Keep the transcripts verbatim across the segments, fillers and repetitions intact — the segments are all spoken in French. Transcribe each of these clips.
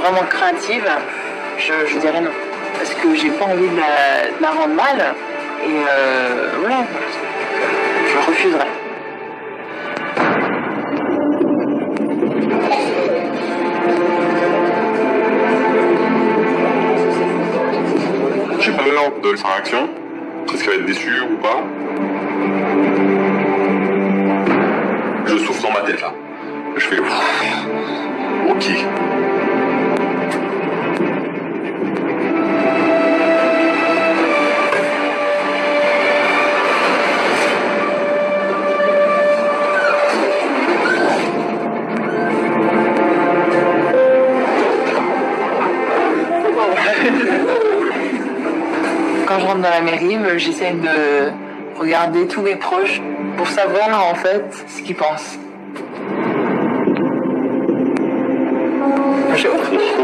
vraiment craintive, je, je dirais non. Parce que j'ai pas envie de la, de la rendre mal. Et euh, voilà, je refuserais. J'ai pas peur de sa réaction. Est-ce qu'elle va être déçue ou pas? Je souffle dans ma tête là. Je fais... Ok. Quand je rentre dans la mairie, j'essaie de regarder tous mes proches pour savoir en fait ce qu'ils pensent. Je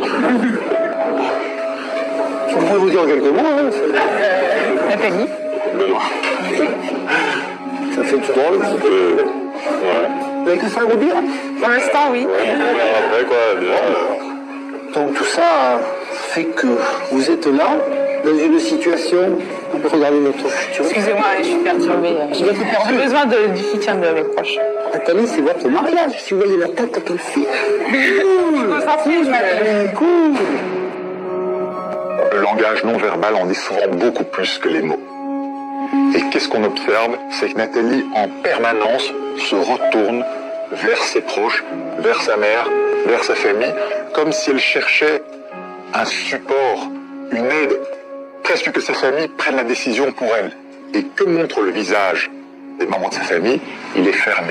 pourrais vous dire en quelques mots. Hein, Nathalie. Benoît. Ça fait tout drôle. Un peu... Ouais. Vous avez que ça à vous dire? Pour l'instant, oui. Ouais, après quoi, déjà... Euh... Donc tout ça fait que vous êtes là, dans une situation, on peut regarder notre futur. Excusez-moi, je suis perturbée. J'ai besoin de, du soutien de mes proches. Nathalie, c'est votre mariage. Si vous voyez la tête qu'elle fait. Cool. Cool. Le langage non verbal en dit souvent beaucoup plus que les mots. Et qu'est-ce qu'on observe? C'est que Nathalie, en permanence, se retourne vers ses proches, vers sa mère, vers sa famille, comme si elle cherchait un support, une aide, presque que sa famille prenne la décision pour elle. Et que montre le visage des membres de sa famille? Il est fermé.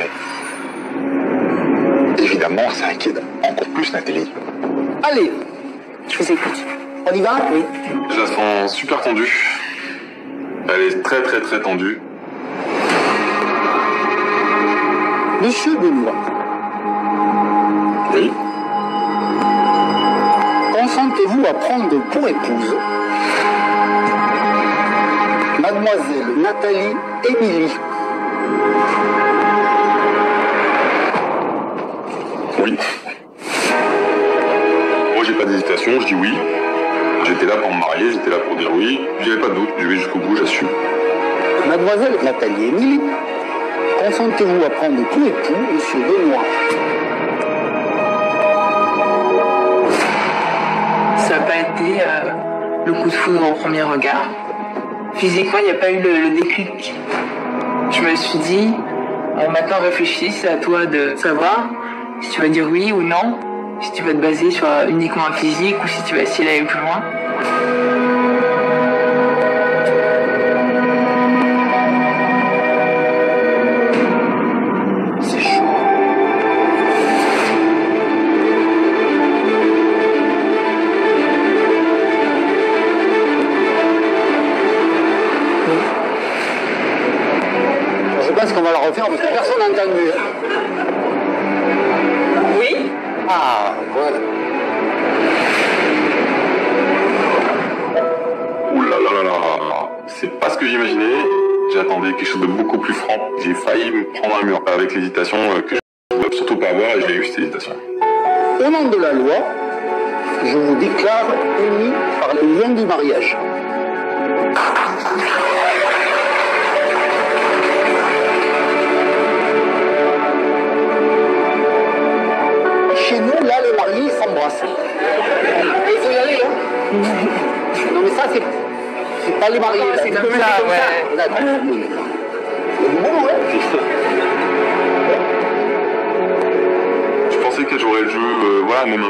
Évidemment, ça inquiète encore plus Nathalie. Allez, Je vous écoute. on y va? Oui. Je la sens super tendue. Elle est très très très tendue. Monsieur Benoît. Oui. Consentez-vous à prendre pour épouse Mademoiselle Nathalie Émilie? Oui. Moi j'ai pas d'hésitation, je dis oui. J'étais là pour me marier, j'étais là pour dire oui. J'avais pas de doute, je vais jusqu'au bout, j'assume. Mademoiselle Nathalie Émilie, consentez-vous à prendre pour époux Monsieur Benoît? Ça n'a pas été euh, le coup de foudre au premier regard. Physiquement, il n'y a pas eu le, le déclic. Je me suis dit, bon, maintenant réfléchis, c'est à toi de savoir si tu vas dire oui ou non, si tu vas te baser sur euh, uniquement un physique ou si tu vas essayer d'aller plus loin. C'est chaud. Je pense qu'on va la refaire parce que personne n'a entendu. Oui. Ah, voilà. Ouh là là là là. C'est pas ce que j'imaginais. J'attendais quelque chose de beaucoup plus franc. J'ai failli me prendre un mur avec l'hésitation euh, que je ne voulais surtout pas avoir et j'ai eu cette hésitation. Au nom de la loi, je vous déclare unis par le lien du mariage. Chez nous, là, les mariés s'embrassent. Et il faut y aller, hein. Non, mais ça, c'est, c'est pas les mariés. là. C'est comme Vous ça, mettez ouais. D'accord. Il y a du bon, ouais. Je pensais qu'elle jouerait le jeu, euh, voilà, même